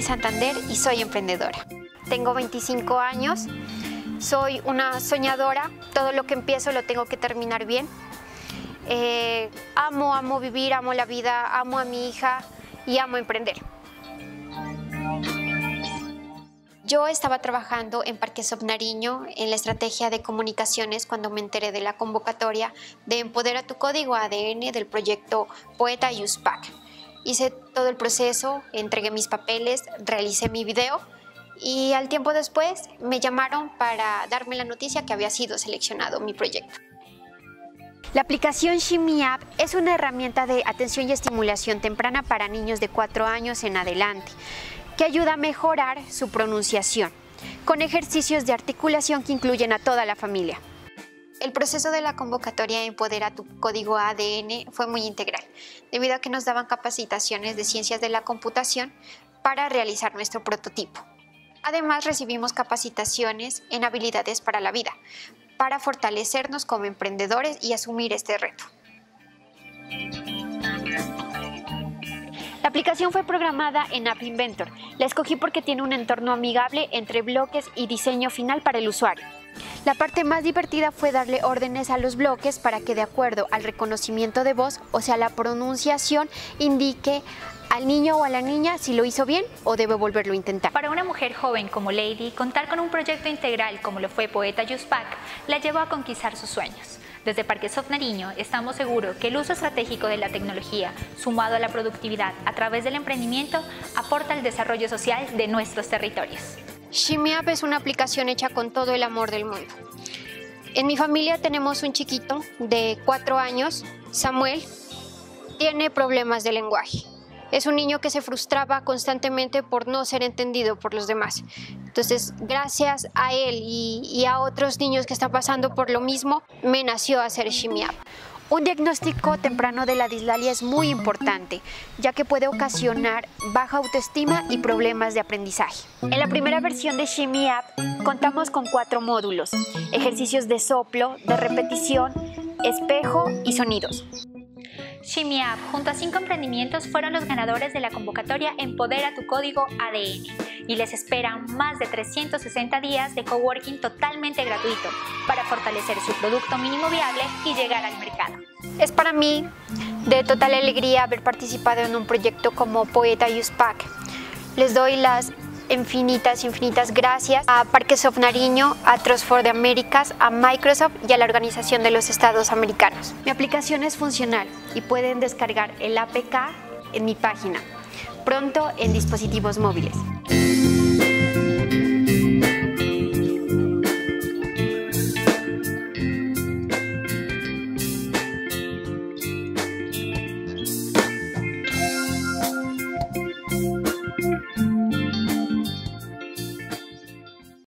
Santander y soy emprendedora. Tengo 25 años, soy una soñadora, todo lo que empiezo lo tengo que terminar bien. Amo vivir, amo la vida, amo a mi hija y amo emprender. Yo estaba trabajando en Parquesoft Nariño en la estrategia de comunicaciones cuando me enteré de la convocatoria de Empodera tu Código ADN del proyecto Poeta Youth Pack. Hice todo el proceso, entregué mis papeles, realicé mi video y al tiempo después me llamaron para darme la noticia que había sido seleccionado mi proyecto. La aplicación Shimmy App es una herramienta de atención y estimulación temprana para niños de 4 años en adelante, que ayuda a mejorar su pronunciación, con ejercicios de articulación que incluyen a toda la familia. El proceso de la convocatoria Empodera tu Código ADN fue muy integral, debido a que nos daban capacitaciones de ciencias de la computación para realizar nuestro prototipo. Además, recibimos capacitaciones en habilidades para la vida, para fortalecernos como emprendedores y asumir este reto. La aplicación fue programada en App Inventor. La escogí porque tiene un entorno amigable entre bloques y diseño final para el usuario. La parte más divertida fue darle órdenes a los bloques para que, de acuerdo al reconocimiento de voz, o sea, la pronunciación, indique al niño o a la niña si lo hizo bien o debe volverlo a intentar. Para una mujer joven como Lady, contar con un proyecto integral como lo fue Poeta Youth Pack la llevó a conquistar sus sueños. Desde Parquesoft Nariño estamos seguros que el uso estratégico de la tecnología, sumado a la productividad a través del emprendimiento, aporta al desarrollo social de nuestros territorios. Shimmy App es una aplicación hecha con todo el amor del mundo. En mi familia tenemos un chiquito de 4 años, Samuel, tiene problemas de lenguaje. Es un niño que se frustraba constantemente por no ser entendido por los demás. Entonces, gracias a él y a otros niños que están pasando por lo mismo, me nació hacer Shimmy App. Un diagnóstico temprano de la dislalia es muy importante, ya que puede ocasionar baja autoestima y problemas de aprendizaje. En la primera versión de Shimmy App contamos con 4 módulos: ejercicios de soplo, de repetición, espejo y sonidos. Shimmy App, junto a 5 emprendimientos, fueron los ganadores de la convocatoria Empodera tu Código ADN y les esperan más de 360 días de coworking totalmente gratuito para fortalecer su producto mínimo viable y llegar al mercado. Es para mí de total alegría haber participado en un proyecto como Poeta Youth Pack. Les doy las infinitas gracias a Parquesoft Nariño, a Trust for the Americas, a Microsoft y a la Organización de los Estados Americanos. Mi aplicación es funcional y pueden descargar el APK en mi página, pronto en dispositivos móviles.